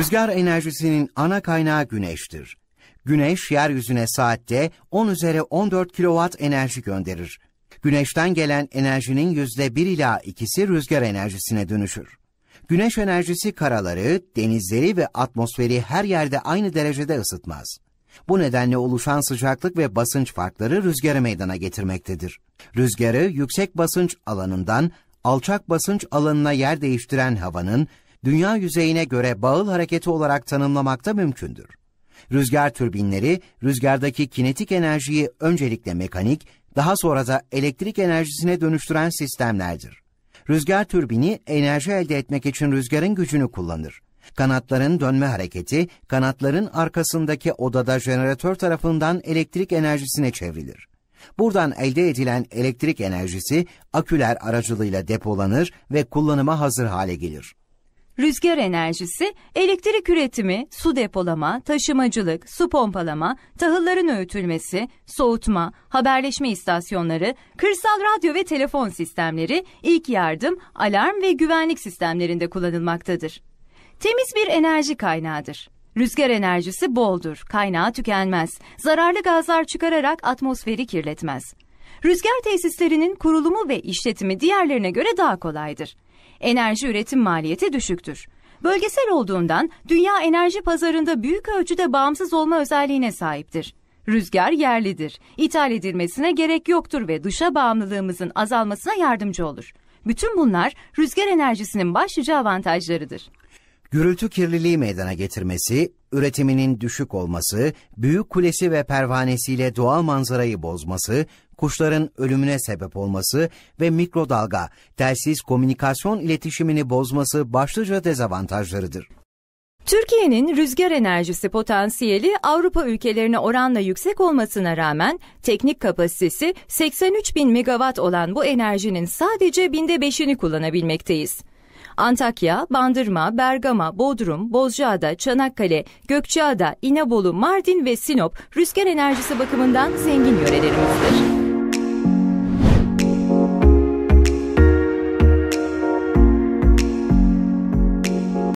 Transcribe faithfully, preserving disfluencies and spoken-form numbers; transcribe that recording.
Rüzgar enerjisinin ana kaynağı güneştir. Güneş, yeryüzüne saatte on üzeri on dört kilowatt enerji gönderir. Güneşten gelen enerjinin yüzde bir ila ikisi rüzgar enerjisine dönüşür. Güneş enerjisi karaları, denizleri ve atmosferi her yerde aynı derecede ısıtmaz. Bu nedenle oluşan sıcaklık ve basınç farkları rüzgarı meydana getirmektedir. Rüzgarı yüksek basınç alanından alçak basınç alanına yer değiştiren havanın dünya yüzeyine göre bağıl hareketi olarak tanımlamak da mümkündür. Rüzgar türbinleri, rüzgardaki kinetik enerjiyi öncelikle mekanik, daha sonra da elektrik enerjisine dönüştüren sistemlerdir. Rüzgar türbini enerji elde etmek için rüzgarın gücünü kullanır. Kanatların dönme hareketi, kanatların arkasındaki odada jeneratör tarafından elektrik enerjisine çevrilir. Buradan elde edilen elektrik enerjisi aküler aracılığıyla depolanır ve kullanıma hazır hale gelir. Rüzgar enerjisi, elektrik üretimi, su depolama, taşımacılık, su pompalama, tahılların öğütülmesi, soğutma, haberleşme istasyonları, kırsal radyo ve telefon sistemleri, ilk yardım, alarm ve güvenlik sistemlerinde kullanılmaktadır. Temiz bir enerji kaynağıdır. Rüzgar enerjisi boldur, kaynağı tükenmez, zararlı gazlar çıkararak atmosferi kirletmez. Rüzgar tesislerinin kurulumu ve işletimi diğerlerine göre daha kolaydır. Enerji üretim maliyeti düşüktür. Bölgesel olduğundan dünya enerji pazarında büyük ölçüde bağımsız olma özelliğine sahiptir. Rüzgar yerlidir, ithal edilmesine gerek yoktur ve dışa bağımlılığımızın azalmasına yardımcı olur. Bütün bunlar rüzgar enerjisinin başlıca avantajlarıdır. Gürültü kirliliği meydana getirmesi, üretiminin düşük olması, büyük kulesi ve pervanesiyle doğal manzarayı bozması, kuşların ölümüne sebep olması ve mikrodalga, telsiz komünikasyon iletişimini bozması başlıca dezavantajlarıdır. Türkiye'nin rüzgar enerjisi potansiyeli Avrupa ülkelerine oranla yüksek olmasına rağmen teknik kapasitesi seksen üç bin megawatt olan bu enerjinin sadece binde beşini kullanabilmekteyiz. Antakya, Bandırma, Bergama, Bodrum, Bozcaada, Çanakkale, Gökçeada, İnebolu, Mardin ve Sinop rüzgar enerjisi bakımından zengin yörelerimizdir.